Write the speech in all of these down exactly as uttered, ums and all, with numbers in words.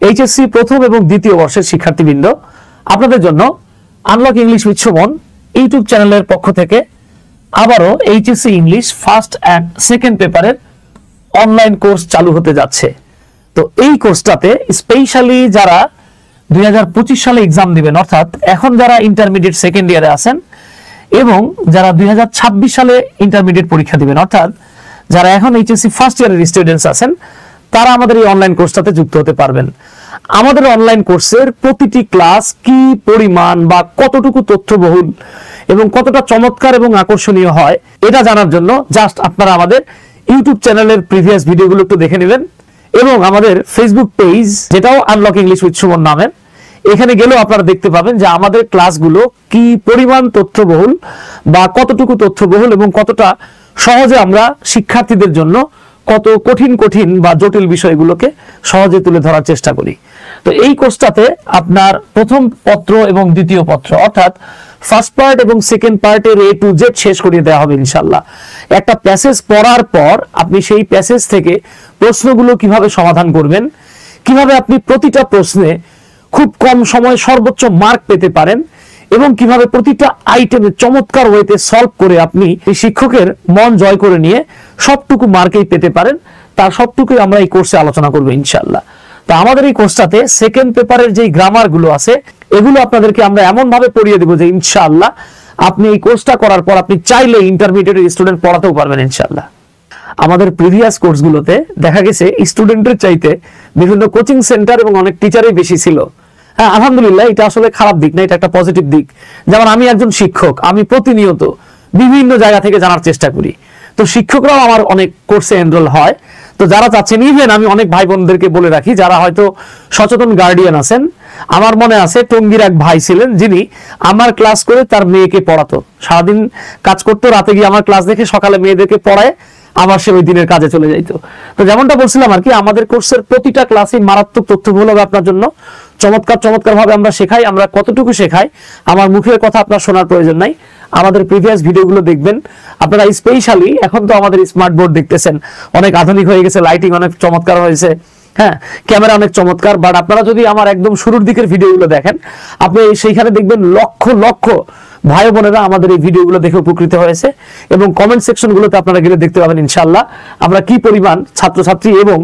HSC প্রথম এবং দ্বিতীয় বর্ষের শিক্ষার্থীবৃন্দ, আপনাদের জন্য unlock English with Suman YouTube চ্যানেলের পক্ষ থেকে আবারও HSC English first and second পেপারের অনলাইন কোর্স চালু হতে যাচ্ছে। তো এই কোর্সটাতে স্পেশালি যারা দুই হাজার পঁচিশ সালে এক্সাম দিবেন, অর্থাৎ এখন যারা ইন্টারমিডিয়েট সেকেন্ড ইয়ারে আছেন এবং যারা দুই হাজার ছাব্বিশ সালে ইন্টারমিডিয়েট পরীক্ষা দিবেন, অর্থাৎ যারা এখন এইচএসসি ফার্স্ট ইয়ারের স্টুডেন্টস আছেন, তারা আমাদের এই অনলাইন কোর্সটাতে যুক্ত হতে পারবেন। আমাদের অনলাইন কোর্সের প্রতিটি ক্লাস কি পরিমাণ বা কতটুকু তথ্যবহুল এবং কতটা চমৎকার এবং আকর্ষণীয় হয়, এটা জানার জন্য জাস্ট আপনারা আমাদের ইউটিউব চ্যানেলের প্রিভিয়াস ভিডিওগুলো একটু দেখে নেবেন এবং আমাদের ফেসবুক পেজ, যেটাও আনলক ইংলিশ উইথ সুমন নামের, এখানে গেলেও আপনারা দেখতে পাবেন যে আমাদের ক্লাসগুলো কি পরিমাণ তথ্যবহুল বা কতটুকু তথ্যবহুল এবং কতটা সহজে আমরা শিক্ষার্থীদের জন্য কত কঠিন কঠিন বা জটিল বিষয়গুলোকে সহজে তুলে ধরার চেষ্টা করি। তো এই কোর্সটাতে আপনার প্রথম পত্র এবং দ্বিতীয় পত্র, অর্থাৎ ফার্স্ট পার্ট এবং সেকেন্ড পার্টের এ টু জেড শেষ করিয়ে দেওয়া হবে ইনশাল্লাহ। একটা প্যাসেজ পড়ার পর আপনি সেই প্যাসেজ থেকে প্রশ্নগুলো কিভাবে সমাধান করবেন, কিভাবে আপনি প্রতিটা প্রশ্নে খুব কম সময়ে সর্বোচ্চ মার্ক পেতে পারেন এবং কিভাবে প্রতিটা আইটেমে চমৎকার ওয়েতে সলভ করে আপনি এই শিক্ষকের মন জয় করে নিয়ে সবটুকু মার্কেই পেতে পারেন, তার সবটুকুই আমরা এই কোর্সে আলোচনা করবো ইনশাআল্লাহ। তো আমাদের এই কোর্সটাতে সেকেন্ড পেপারের যে গ্রামার গুলো আছে, এগুলো আপনাদেরকে আমরা এমন ভাবে পড়িয়ে দেবো যে ইনশাআল্লাহ আপনি এই কোর্সটা করার পর আপনি চাইলে ইন্টারমিডিয়েট স্টুডেন্ট পড়াতেও পারবেন ইনশাআল্লাহ। আমাদের প্রিভিয়াস কোর্সগুলোতে দেখা গেছে স্টুডেন্টের চাইতে বিভিন্ন কোচিং সেন্টার এবং অনেক টিচারই বেশি ছিল। হ্যাঁ, আলহামদুলিল্লাহ, এটা আসলে খারাপ দিক না, এটা একটা পজিটিভ দিক। যেমন আমি একজন শিক্ষক, আমি প্রতিনিয়ত বিভিন্ন জায়গা থেকে জানার চেষ্টা করি। তো শিক্ষকরাও আমার অনেক কোর্সে এনরোল হয়। তো যারা চাচ্ছেন, ইভেন আমি অনেক ভাই বোনদেরকে বলে রাখি যারা হয়তো সচেতন গার্ডিয়ান আছেন, আমার মনে আছে টঙ্গীর এক ভাই ছিলেন যিনি আমার ক্লাস করে তার মেয়েকে পড়াতো। সারাদিন কাজ করতো, রাতে গিয়ে আমার ক্লাস দেখে সকালে মেয়েদেরকে পড়ায় আবার সে ওই দিনের কাজে চলে যাইতো। তো যেমনটা বলছিলাম আর কি, আমাদের কোর্সের প্রতিটা ক্লাসে মারাত্মক তথ্যবহুল হবে আপনার জন্য। চমৎকার চমৎকার ভাবে আমরা শেখাই। আমরা কতটুকু শেখাই আমার মুখের কথা আপনার শোনার প্রয়োজন নাই, আমাদের প্রিভিয়াস ভিডিওগুলো দেখবেন আপনারা। স্পেশালি এখন তো আমাদের স্মার্ট বোর্ড দেখতেছেন, অনেক আধুনিক হয়ে গেছে, লাইটিং অনেক চমৎকার হয়েছে, হ্যাঁ, ক্যামেরা অনেক চমৎকার। বাট আপনারা যদি আমার একদম শুরুর দিকের ভিডিওগুলো দেখেন, আপনি সেইখানে দেখবেন লক্ষ লক্ষ ভাই বোনেরা আমাদের এই ভিডিওগুলো দেখে উপকৃত হয়েছে এবং কমেন্ট সেকশনগুলোতে আপনারা গেলে দেখতে পাবেন ইনশাআল্লাহ আমরা কি পরিমাণ ছাত্রছাত্রী এবং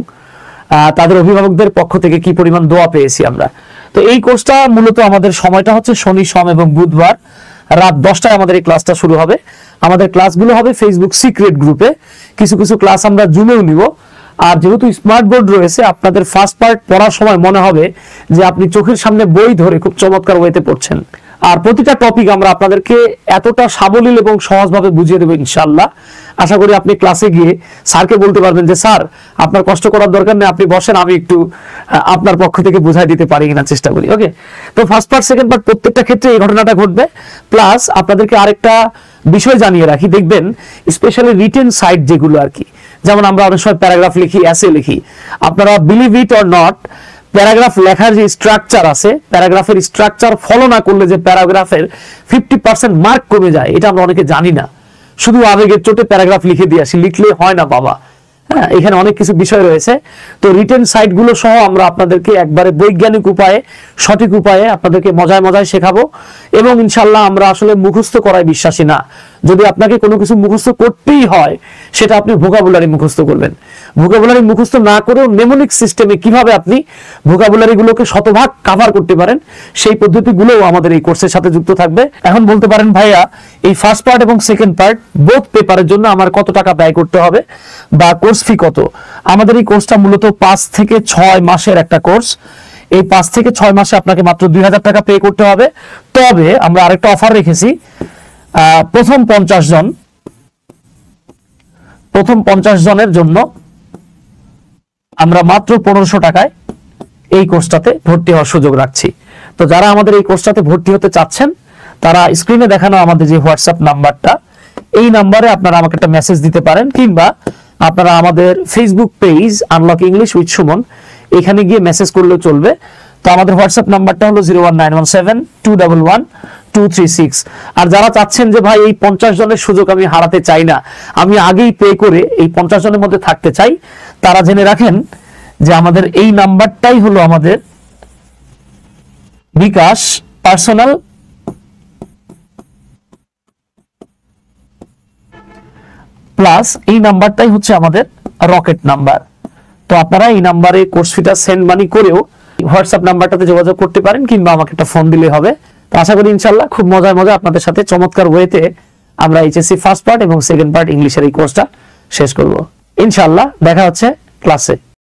তাদের অভিভাবকদের পক্ষ থেকে কি পরিমাণ দোয়া পেয়েছি আমরা। তো এই কোর্সটা মূলত আমাদের সময়টা হচ্ছে শনি, সোম এবং বুধবার রাত দশটায় আমাদের এই ক্লাসটা শুরু হবে। আমাদের ক্লাসগুলো হবে ফেসবুক সিক্রেট গ্রুপে, কিছু কিছু ক্লাস আমরা জুমেও নিব। আর যেহেতু স্মার্ট বোর্ড রয়েছে, আপনাদের ফার্স্ট পার্ট পড়ার সময় মনে হবে যে আপনি চোখের সামনে বই ধরে খুব চমৎকার ওয়েতে পড়ছেন। আর প্রতিটা টপিক আমরা আপনাদেরকে এতটা সাবলীল এবং সহজভাবে বুঝিয়ে দেবো ইনশাআল্লাহ। আশা করি আপনি ক্লাসে গিয়ে স্যারকে বলতে পারবেন যে স্যার আপনার কষ্ট করার দরকার নেই, আপনি বসেন, আমি একটু আপনার পক্ষ থেকে বোঝাই দিতে পারি কিনা চেষ্টা করি। ওকে, তো ফার্স্ট পার্ট সেকেন্ড পার্ট প্রত্যেকটা ক্ষেত্রে এই ঘটনাটা ঘটবে। প্লাস আপনাদেরকে আরেকটা বিষয় জানিয়ে রাখি, দেখবেন স্পেশালি রিটেন সাইট যেগুলো আর কি, যেমন আমরা অনেক সময় প্যারাগ্রাফ লিখি, এসে লিখি, আপনারা believe it or not, paragraph লেখার যে স্ট্রাকচার আছে, প্যারাগ্রাফের স্ট্রাকচার ফলো না করলে যে প্যারাগ্রাফের ফিফটি পার্সেন্ট মার্ক কমে যায়, এটা আমরা অনেকে জানি না। শুধু আবেগের চোটে প্যারাগ্রাফ লিখে দিয়ে আসি, লিখলে হয় না বাবা। হ্যাঁ, এখানে অনেক কিছু বিষয় রয়েছে। তো রিটেন সাইটগুলো সহ আমরা আপনাদেরকে একবারে বৈজ্ঞানিক উপায়ে, সঠিক উপায়ে আপনাদেরকে মজায় মজায় শেখাবো এবং ইনশাল্লাহ আমরা আসলে মুখস্থ করায় বিশ্বাসী না। যদি আপনাকে কোনো কিছু মুখস্থ করতেই হয়, সেটা আপনি ভোকাবুলারি মুখস্থ করবেন। ভোকাবুলারি মুখস্থ না করেও নেমোনিক সিস্টেমে কিভাবে আপনি ভোকাবুলারি গুলোকে শতভাগ কাভার করতে পারেন, সেই পদ্ধতিগুলোও আমাদের এই কোর্সের সাথে যুক্ত থাকবে। এখন বলতে পারেন ভাইয়া, এই ফার্স্ট পার্ট এবং সেকেন্ড পার্ট বোথ পেপারের জন্য আমার কত টাকা ব্যয় করতে হবে বা কোর্স ফি কত? আমাদের এই কোর্সটা মূলত পাঁচ থেকে ছয় মাসের একটা কোর্স। এই পাঁচ থেকে ছয় মাসে আপনাকে মাত্র দুই হাজার টাকা পে করতে হবে। তবে আমরা আরেকটা অফার রেখেছি, প্রথম পঞ্চাশ জন প্রথম পঞ্চাশ জনের জন্য আমরা মাত্র পনেরোশো টাকায় এই কোর্সটাতে ভর্তি হওয়ার সুযোগ রাখছি। তো যারা আমাদের এই কোর্সটাতে ভর্তি হতে চাচ্ছেন, তারা স্ক্রিনে দেখানো আমাদের যে হোয়াটসঅ্যাপ নাম্বারটা, এই নাম্বারে আপনারা আমাকে একটা মেসেজ দিতে পারেন, কিংবা আপনারা আমাদের Facebook page unlock English with Suman, এখানে গিয়ে মেসেজ করলেও চলবে। তো আমাদের হোয়াটসঅ্যাপ নাম্বারটা হলো zero one nine one seven two double one two three six. আর যারা চাচ্ছেন যে ভাই এই পঞ্চাশ জনের সুযোগ আমি হারাতে চাই না, আমি আগেই পে করে এই পঞ্চাশ জনের মধ্যে থাকতে চাই, তারা জেনে রাখেন যে আমাদের এই নাম্বারটাই হলো আমাদের বিকাশ পার্সোনাল প্লাস এই নাম্বারটাই হচ্ছে আমাদের রকেট নাম্বার। তো আপনারা এই নাম্বারে কোর্স ফিটা সেন্ড মানি করেও হোয়াটসঅ্যাপ নাম্বারটাতে যোগাযোগ করতে পারেন, কিংবা আমাকে একটা ফোন দিলে হবে। তো আশা করি ইনশাআল্লাহ খুব মজার মজা আপনাদের সাথে চমৎকার ওয়েতে আমরা এইচএসসি ফার্স্ট পার্ট এবং সেকেন্ড পার্ট ইংলিশের এই কোর্সটা শেষ করব। ইনশাআল্লাহ দেখা হচ্ছে ক্লাসে।